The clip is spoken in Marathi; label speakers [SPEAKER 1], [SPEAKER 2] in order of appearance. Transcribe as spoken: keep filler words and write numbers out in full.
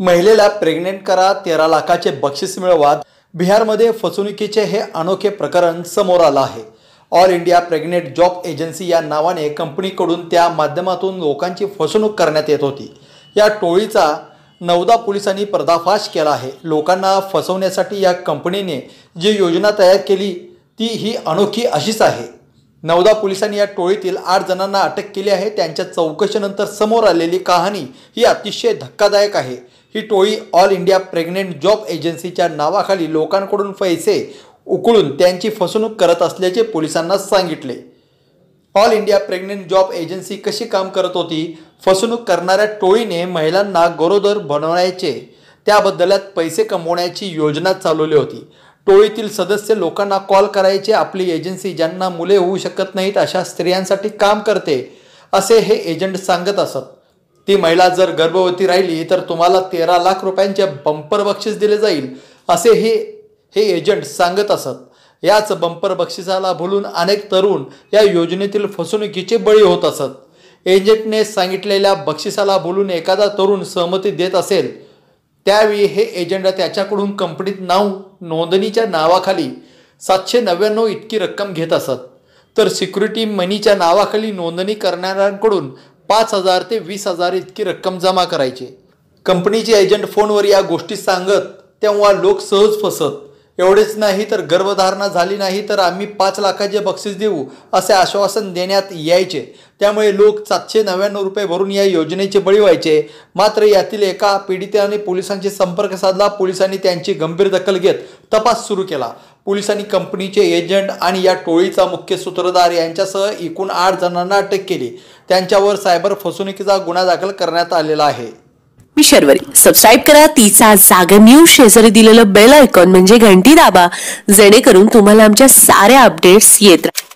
[SPEAKER 1] महिलेला प्रेग्नेंट करा, तेरा लाखाचे बक्षीस मिळवा. बिहारमध्ये फसवणुकीचे हे अनोखे प्रकरण समोर आलं आहे. All India pregnant job agency या नावाने कंपनीकडून त्या माध्यमातून लोकांची फसवणूक करण्यात येत होती. या टोळीचा नवदा पोलिसांनी पर्दाफाश केला आहे. लोकांना फसवण्यासाठी या कंपनीने जी योजना तयार केली ती ही अनोखी अशीच आहे. नवदा पोलिसांनी या टोळीतील आठ जणांना अटक केली आहे. त्यांच्या चौकशीनंतर समोर आलेली कहाणी ही अतिशय धक्कादायक आहे. ही टोळी ऑल इंडिया प्रेग्नेंट जॉब एजन्सीच्या नावाखाली लोकांकडून पैसे उकळून त्यांची फसवणूक करत असल्याचे पोलिसांना सांगितले. All India pregnant job agency कशी काम करत होती? फसवणूक करणाऱ्या टोळीने महिलांना गरोदर बनवण्याचे, त्या बदल्यात पैसे कमवण्याची योजना चालवली होती. टोळीतील सदस्य लोकांना कॉल करायचे. आपली एजन्सी ज्यांना मुले होऊ शकत नाहीत अशा स्त्रियांसाठी काम करते असे हे एजंट सांगत असत. ती महिला जर गर्भवती राहिली तर तुम्हाला तेरा लाख रुपयांचे बंपर बक्षीस दिले जाईल असे हे हे एजंट सांगत असत. याच बंपर बक्षिसाला भुलून अनेक तरुण या योजनेतील फसवणुकीचे बळी होत असत. एजंटने सांगितलेल्या बक्षिसाला भुलून एखादा तरुण सहमती देत असेल त्यावेळी हे एजंट त्याच्याकडून कंपनीत नाव नोंदणीच्या नावाखाली सातशे नव्याण्णव इतकी रक्कम घेत असत. तर सिक्युरिटी मनीच्या नावाखाली नोंदणी करणाऱ्यांकडून पाच हजार ते वीस हजार इतकी रक्कम जमा करायचे. कंपनीचे एजंट फोनवर या गोष्टी सांगत तेव्हा लोक सहज फसत. एवढेच नाही तर गर्भधारणा झाली नाही तर आम्ही पाच लाखाचे बक्षीस देऊ असे आश्वासन देण्यात यायचे. त्यामुळे लोक सातशे नव्याण्णव रुपये भरून या योजनेचे बळी व्हायचे. मात्र यातील एका पीडितेने पोलिसांशी संपर्क साधला. पोलिसांनी त्यांची गंभीर दखल घेत तपास सुरू केला. पोलिसांनी कंपनीचे एजंट आणि या टोळीचा मुख्य सूत्रधार यांच्यासह एकूण आठ जणांना अटक केली. त्यांच्यावर सायबर फसवणुकीचा गुन्हा दाखल करण्यात आलेला आहे.
[SPEAKER 2] मी शर्वरी. सबस्क्राईब करा तिचा जागर न्यूज. शेजारी दिलेलं बेल आयकॉन म्हणजे घंटी दाबा, जेणेकरून तुम्हाला आमच्या साऱ्या अपडेट्स येत राहतील.